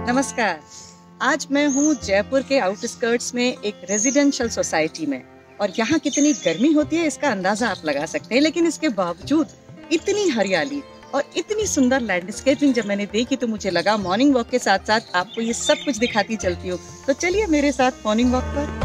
नमस्कार। आज मैं हूँ जयपुर के आउटस्कर्ट्स में एक रेजिडेंशियल सोसाइटी में, और यहाँ कितनी गर्मी होती है इसका अंदाजा आप लगा सकते हैं। लेकिन इसके बावजूद इतनी हरियाली और इतनी सुंदर लैंडस्केपिंग जब मैंने देखी तो मुझे लगा मॉर्निंग वॉक के साथ साथ आपको ये सब कुछ दिखाती चलती हूँ। तो चलिए मेरे साथ मॉर्निंग वॉक पर।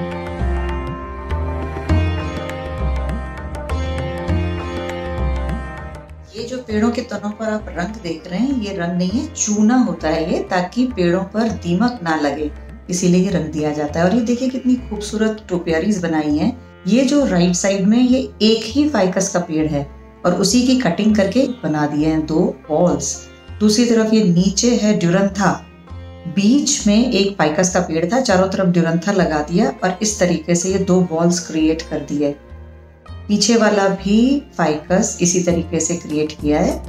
ये जो पेड़ों के तनों पर आप रंग देख रहे हैं, ये रंग नहीं है, चूना होता है ये, ताकि पेड़ों पर दीमक ना लगे, इसीलिए ये रंग दिया जाता है। और ये देखिए कितनी खूबसूरत टोपियारीज बनाई हैं। ये जो राइट साइड में ये एक ही फाइकस का पेड़ है और उसी की कटिंग करके बना दिए हैं 2 बॉल्स। दूसरी तरफ ये नीचे है ड्यूरंथा, बीच में एक फाइकस का पेड़ था, चारों तरफ ड्यूरंथा लगा दिया और इस तरीके से ये 2 बॉल्स क्रिएट कर दिए। पीछे वाला भी फाइकस इसी तरीके से क्रिएट किया है।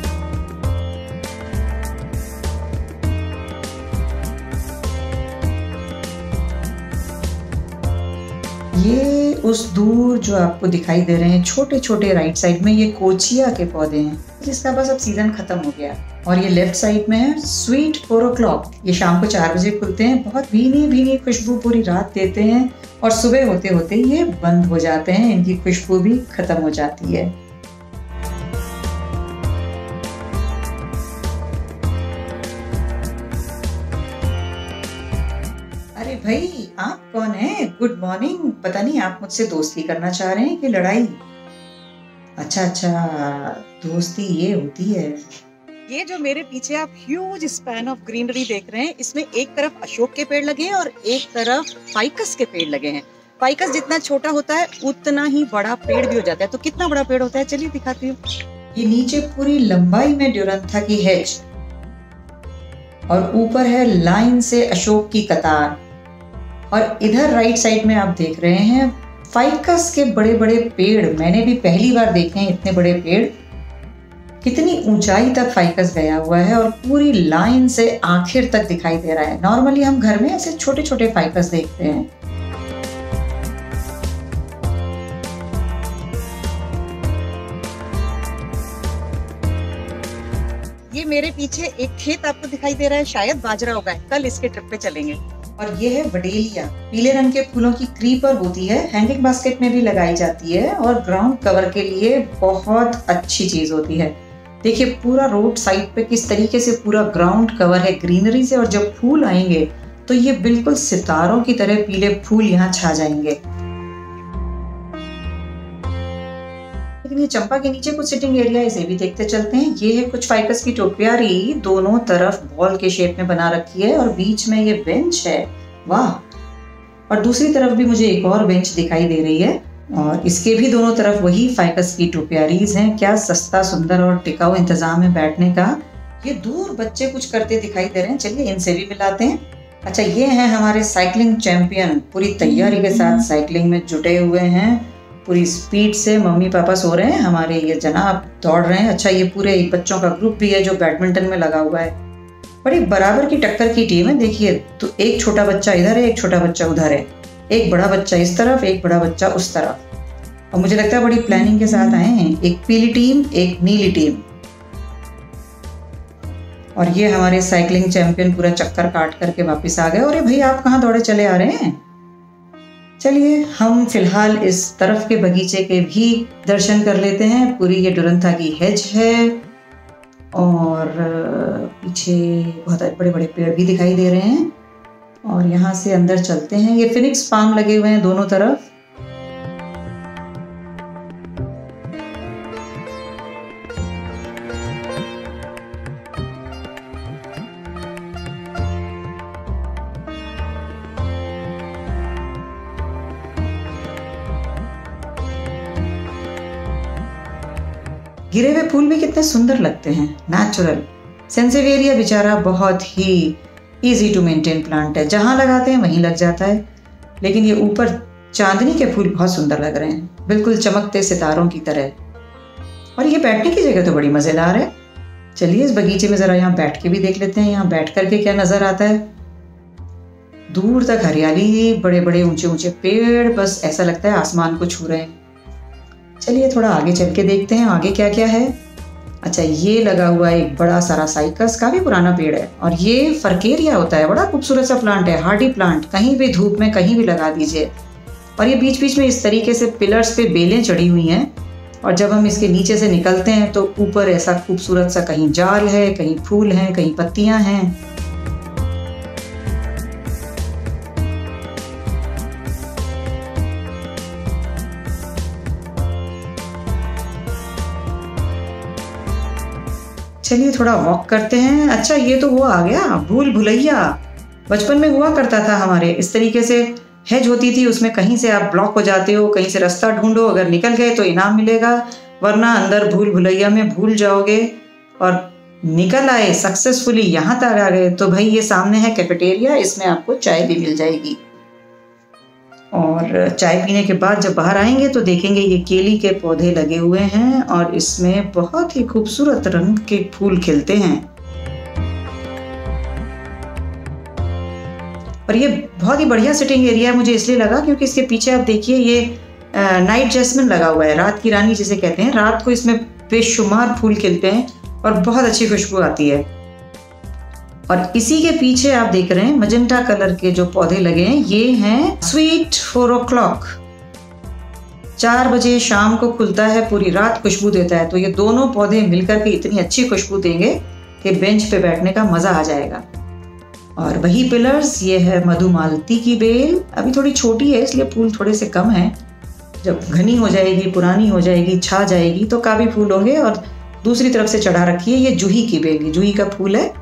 ये उस दूर जो आपको दिखाई दे रहे हैं छोटे छोटे राइट साइड में, ये कोचिया के पौधे हैं जिसका बस अब सीजन खत्म हो गया। और ये लेफ्ट साइड में है स्वीट 4 o'clock, ये शाम को 4 बजे खुलते हैं, बहुत भीनी भीनी खुशबू पूरी रात देते हैं और सुबह होते होते ये बंद हो जाते हैं, इनकी खुशबू भी खत्म हो जाती है। अरे भाई आप कौन है? Good morning. पता नहीं आप मुझसे दोस्ती करना चाह रहे हैं कि लड़ाई? अच्छा, दोस्ती ये होती है। ये जो मेरे पीछे आप ह्यूज स्पैन ऑफ ग्रीनरी देख रहे हैं, इसमें एक तरफ अशोक के पेड़ लगे हैं और एक तरफ फाइकस के पेड़ लगे हैं। फाइकस जितना छोटा होता है उतना ही बड़ा पेड़ भी हो जाता है। तो कितना बड़ा पेड़ होता है चलिए दिखाती हूँ। ये नीचे पूरी लंबाई में ड्यूरंथा की हेज और ऊपर है लाइन से अशोक की कतार, और इधर राइट साइड में आप देख रहे हैं फाइकस के बड़े बड़े पेड़। मैंने भी पहली बार देखे हैं इतने बड़े पेड़। कितनी ऊंचाई तक फाइकस गया हुआ है और पूरी लाइन से आखिर तक दिखाई दे रहा है। नॉर्मली हम घर में ऐसे छोटे छोटे फाइकस देखते हैं। ये मेरे पीछे एक खेत आपको दिखाई दे रहा है, शायद बाजरा होगा, कल इसके ट्रिप पे चलेंगे। और ये है बडेलिया, पीले रंग के फूलों की क्रीपर होती है, हैंगिंग बास्केट में भी लगाई जाती है और ग्राउंड कवर के लिए बहुत अच्छी चीज होती है। देखिए पूरा रोड साइड पे किस तरीके से पूरा ग्राउंड कवर है ग्रीनरी से, और जब फूल आएंगे तो ये बिल्कुल सितारों की तरह पीले फूल यहाँ छा जाएंगे। लेकिन ये चंपा के नीचे कुछ सिटिंग एरिया, इसे भी देखते चलते हैं। ये है कुछ फाइकस की टोपियारी, दोनों तरफ बॉल के शेप में बना रखी है और बीच में ये बेंच है। वाह! और दूसरी तरफ भी मुझे एक और बेंच दिखाई दे रही है और इसके भी दोनों तरफ वही फाइकस की टोपियारीज हैं। क्या सस्ता, सुंदर और टिकाऊ इंतजाम है बैठने का। ये दूर बच्चे कुछ करते दिखाई दे रहे हैं, चलिए इनसे भी मिलाते हैं। अच्छा, ये हैं हमारे साइकिलिंग चैंपियन, पूरी तैयारी के साथ साइकिलिंग में जुटे हुए हैं, पूरी स्पीड से। मम्मी पापा सो रहे हैं, हमारे ये जनाब दौड़ रहे हैं। अच्छा, ये पूरे एक बच्चों का ग्रुप भी है जो बैडमिंटन में लगा हुआ है। बड़ी बराबर की टक्कर की टीम है। देखिए तो एक छोटा बच्चा इधर है, एक छोटा बच्चा उधर है, एक बड़ा बच्चा इस तरफ, एक बड़ा बच्चा उस तरफ। और मुझे लगता है बड़ी प्लानिंग के साथ आए हैं। एक पीली टीम, एक नीली टीम। और ये हमारे साइकिलिंग चैंपियन पूरा चक्कर काट करके वापस आ गए। अरे भाई आप कहाँ दौड़े चले आ रहे हैं? चलिए हम फिलहाल इस तरफ के बगीचे के भी दर्शन कर लेते हैं। पूरी ये ड्यूरंथा की हेज है और पीछे बहुत बड़े बड़े पेड़ भी दिखाई दे रहे हैं। और यहाँ से अंदर चलते हैं। ये फिनिक्स पाम लगे हुए हैं दोनों तरफ। गिरे हुए फूल भी कितने सुंदर लगते हैं, नेचुरल। सेंसेवेरिया बेचारा बहुत ही इजी टू मेंटेन प्लांट है, जहां लगाते हैं वहीं लग जाता है। लेकिन ये ऊपर चांदनी के फूल बहुत सुंदर लग रहे हैं, बिल्कुल चमकते सितारों की तरह। और ये बैठने की जगह तो बड़ी मजेदार है। चलिए इस बगीचे में जरा यहाँ बैठ के भी देख लेते हैं, यहाँ बैठ करके क्या नजर आता है। दूर तक हरियाली, बड़े बड़े ऊंचे ऊंचे पेड़, बस ऐसा लगता है आसमान को छू रहे हैं। चलिए थोड़ा आगे चल के देखते हैं आगे क्या क्या है। अच्छा, ये लगा हुआ है एक बड़ा सारा साइकस, काफी पुराना पेड़ है और ये फरकेरिया होता है, बड़ा खूबसूरत सा प्लांट है, हार्डी प्लांट, कहीं भी धूप में कहीं भी लगा दीजिए। और ये बीच बीच में इस तरीके से पिलर्स पे बेलें चढ़ी हुई हैं और जब हम इसके नीचे से निकलते हैं तो ऊपर ऐसा खूबसूरत सा कहीं जाल है, कहीं फूल हैं, कहीं पत्तियां हैं। चलिए थोड़ा वॉक करते हैं। अच्छा, ये तो वो आ गया भूल भुलैया, बचपन में हुआ करता था हमारे, इस तरीके से हेज होती थी, उसमें कहीं से आप ब्लॉक हो जाते हो, कहीं से रास्ता ढूंढो, अगर निकल गए तो इनाम मिलेगा, वरना अंदर भूल भुलैया में भूल जाओगे। और निकल आए सक्सेसफुली, यहाँ तक आ गए तो भाई ये सामने है कैफेटेरिया, इसमें आपको चाय भी मिल जाएगी। और चाय पीने के बाद जब बाहर आएंगे तो देखेंगे ये केली के पौधे लगे हुए हैं और इसमें बहुत ही खूबसूरत रंग के फूल खिलते हैं। और ये बहुत ही बढ़िया सिटिंग एरिया मुझे इसलिए लगा क्योंकि इसके पीछे आप देखिए ये नाइट जैस्मिन लगा हुआ है, रात की रानी जिसे कहते हैं। रात को इसमें बेशुमार फूल खिलते हैं और बहुत अच्छी खुशबू आती है। और इसी के पीछे आप देख रहे हैं मजेंटा कलर के जो पौधे लगे हैं, ये हैं स्वीट 4 o'clock, 4 बजे शाम को खुलता है, पूरी रात खुशबू देता है। तो ये दोनों पौधे मिलकर के इतनी अच्छी खुशबू देंगे कि बेंच पे बैठने का मजा आ जाएगा। और वही पिलर्स, ये है मधुमालती की बेल, अभी थोड़ी छोटी है इसलिए फूल थोड़े से कम है, जब घनी हो जाएगी, पुरानी हो जाएगी, छा जाएगी तो काफी फूल होंगे। और दूसरी तरफ से चढ़ा रखी है ये जूही की बेल, ये जूही का फूल है।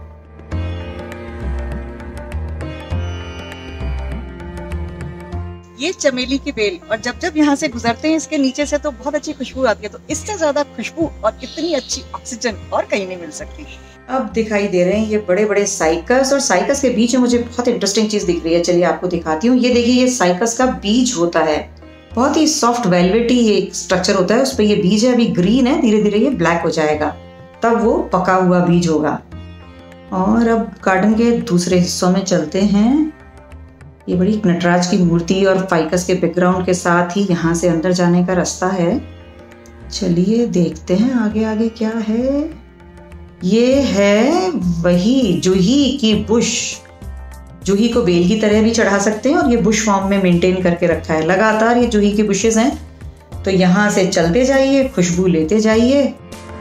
ये चमेली की बेल, और जब जब यहाँ से गुजरते हैं इसके नीचे से तो बहुत अच्छी खुशबू आती है। तो इससे ज्यादा खुशबू और इतनी अच्छी ऑक्सीजन और कहीं नहीं मिल सकती। अब दिखाई दे रहे हैं ये बड़े बड़े साइकस, और साइकस के बीच में मुझे बहुत इंटरेस्टिंग चीज दिख रही है, चलिए आपको दिखाती हूँ। ये देखिए, ये साइकस का बीज होता है, बहुत ही सॉफ्ट वेलवेटी ये स्ट्रक्चर होता है, उस पर ये बीज है, अभी ग्रीन है, धीरे धीरे ये ब्लैक हो जाएगा, तब वो पका हुआ बीज होगा। और अब गार्डन के दूसरे हिस्सों में चलते हैं। ये बड़ी नटराज की मूर्ति और फाइकस के बैकग्राउंड के साथ ही यहाँ से अंदर जाने का रास्ता है। चलिए देखते हैं आगे आगे क्या है। ये है वही जूही की बुश, जूही को बेल की तरह भी चढ़ा सकते हैं और ये बुश फॉर्म में मेंटेन करके रखा है। लगातार ये जूही की बुशेस हैं, तो यहाँ से चलते जाइए, खुशबू लेते जाइए।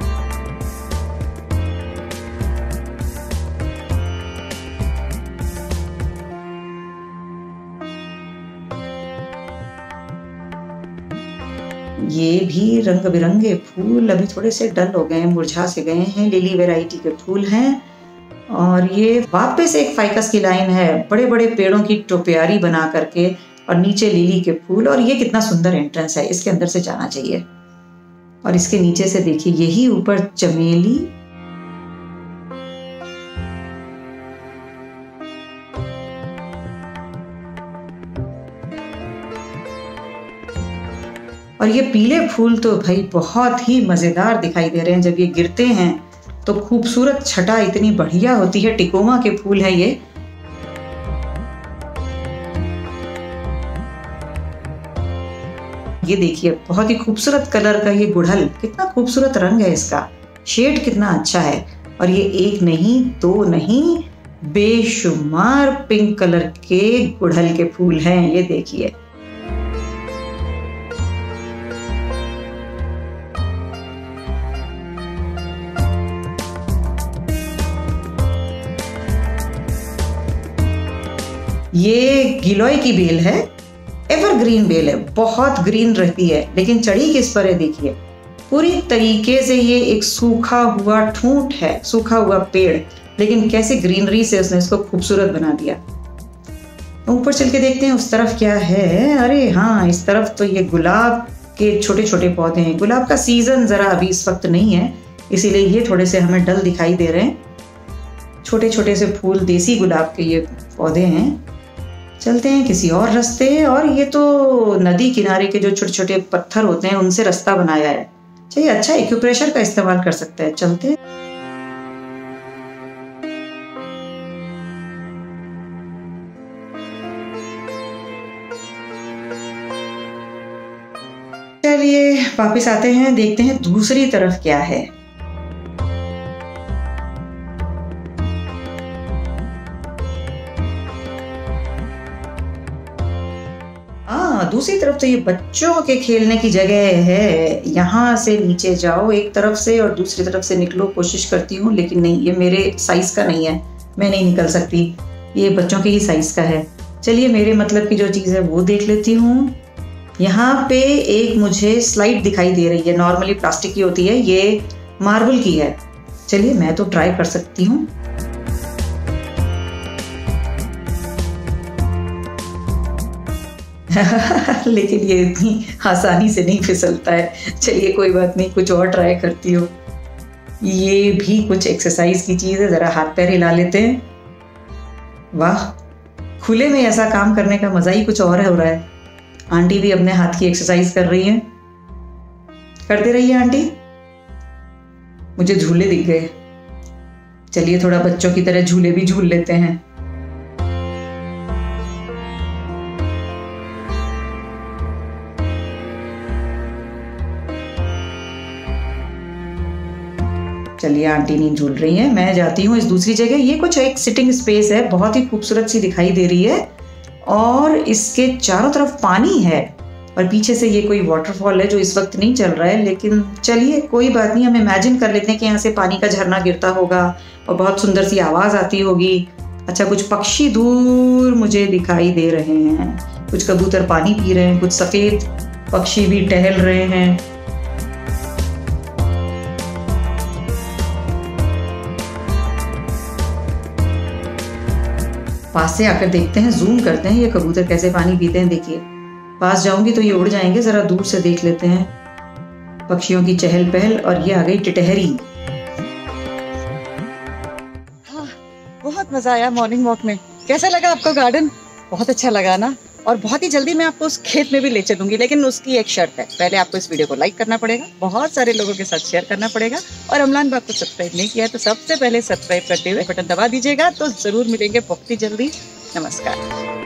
ये भी रंग बिरंगे फूल अभी थोड़े से डल हो गए हैं, मुरझा से गए हैं, लिली वैरायटी के फूल हैं। और ये वापस एक फाइकस की लाइन है, बड़े बड़े पेड़ों की टोपियारी बना करके, और नीचे लिली के फूल। और ये कितना सुंदर एंट्रेंस है, इसके अंदर से जाना चाहिए। और इसके नीचे से देखिए, यही ऊपर चमेली, और ये पीले फूल तो भाई बहुत ही मजेदार दिखाई दे रहे हैं। जब ये गिरते हैं तो खूबसूरत छटा इतनी बढ़िया होती है। टिकोमा के फूल है ये। देखिए, बहुत ही खूबसूरत कलर का ये गुड़हल, कितना खूबसूरत रंग है इसका, शेड कितना अच्छा है। और ये एक नहीं, दो नहीं, बेशुमार पिंक कलर के गुड़हल के फूल हैं, ये देखिए। ये गिलोय की बेल है, एवरग्रीन बेल है, बहुत ग्रीन रहती है, लेकिन चढ़ी किस पर है देखिए, पूरी तरीके से ये एक सूखा हुआ ठूंठ है, सूखा हुआ पेड़, लेकिन कैसे ग्रीनरी से उसने इसको खूबसूरत बना दिया। ऊपर चल के देखते हैं उस तरफ क्या है। अरे हाँ, इस तरफ तो ये गुलाब के छोटे छोटे पौधे हैं। गुलाब का सीजन जरा अभी इस वक्त नहीं है, इसीलिए ये थोड़े से हमें डल दिखाई दे रहे हैं। छोटे छोटे से फूल, देसी गुलाब के ये पौधे हैं। चलते हैं किसी और रास्ते। और ये तो नदी किनारे के जो छोटे छोटे पत्थर होते हैं उनसे रास्ता बनाया है। चलिए, अच्छा एक्यूप्रेशर का इस्तेमाल कर सकते हैं। चलते हैं। चलिए वापस आते हैं, देखते हैं दूसरी तरफ क्या है। दूसरी तरफ तो ये बच्चों के खेलने की जगह है। यहाँ से नीचे जाओ एक तरफ से और दूसरी तरफ से निकलो, कोशिश करती हूँ लेकिन नहीं, ये मेरे साइज का नहीं है, मैं नहीं निकल सकती, ये बच्चों के ही साइज का है। चलिए मेरे मतलब की जो चीज़ है वो देख लेती हूँ। यहाँ पे एक मुझे स्लाइड दिखाई दे रही है, नॉर्मली प्लास्टिक की होती है, ये मार्बल की है। चलिए मैं तो ट्राई कर सकती हूँ। लेकिन ये इतनी आसानी से नहीं फिसलता है। चलिए कोई बात नहीं, कुछ और ट्राई करती हूँ। ये भी कुछ एक्सरसाइज की चीज़ है, ज़रा हाथ पैर हिला लेते हैं। वाह, खुले में ऐसा काम करने का मज़ा ही कुछ और हो रहा है। आंटी भी अपने हाथ की एक्सरसाइज कर रही हैं। करते रहिए आंटी। मुझे झूले दिख गए, चलिए थोड़ा बच्चों की तरह झूले भी झूल लेते हैं। चलिए आंटी नहीं झूल रही हैं, मैं जाती हूँ इस दूसरी जगह। ये कुछ एक सिटिंग स्पेस है, बहुत ही खूबसूरत सी दिखाई दे रही है और इसके चारों तरफ पानी है और पीछे से ये कोई वाटरफॉल है जो इस वक्त नहीं चल रहा है, लेकिन चलिए कोई बात नहीं, हम इमेजिन कर लेते हैं कि यहाँ से पानी का झरना गिरता होगा और बहुत सुंदर सी आवाज़ आती होगी। अच्छा, कुछ पक्षी दूर मुझे दिखाई दे रहे हैं, कुछ कबूतर पानी पी रहे हैं, कुछ सफ़ेद पक्षी भी टहल रहे हैं। पास से आकर देखते हैं, जूम करते हैं ये कबूतर कैसे पानी पीते हैं। देखिए पास जाऊंगी तो ये उड़ जाएंगे, जरा दूर से देख लेते हैं पक्षियों की चहल पहल। और ये आ गई टिटहरी। हाँ, बहुत मजा आया मॉर्निंग वॉक में। कैसा लगा आपको गार्डन? बहुत अच्छा लगा ना। और बहुत ही जल्दी मैं आपको उस खेत में भी ले चलूंगी, लेकिन उसकी एक शर्त है, पहले आपको इस वीडियो को लाइक करना पड़ेगा, बहुत सारे लोगों के साथ शेयर करना पड़ेगा, और अमलान बाग को सब्सक्राइब नहीं किया है तो सबसे पहले सब्सक्राइब करते हुए बटन दबा दीजिएगा। तो जरूर मिलेंगे बहुत ही जल्दी। नमस्कार।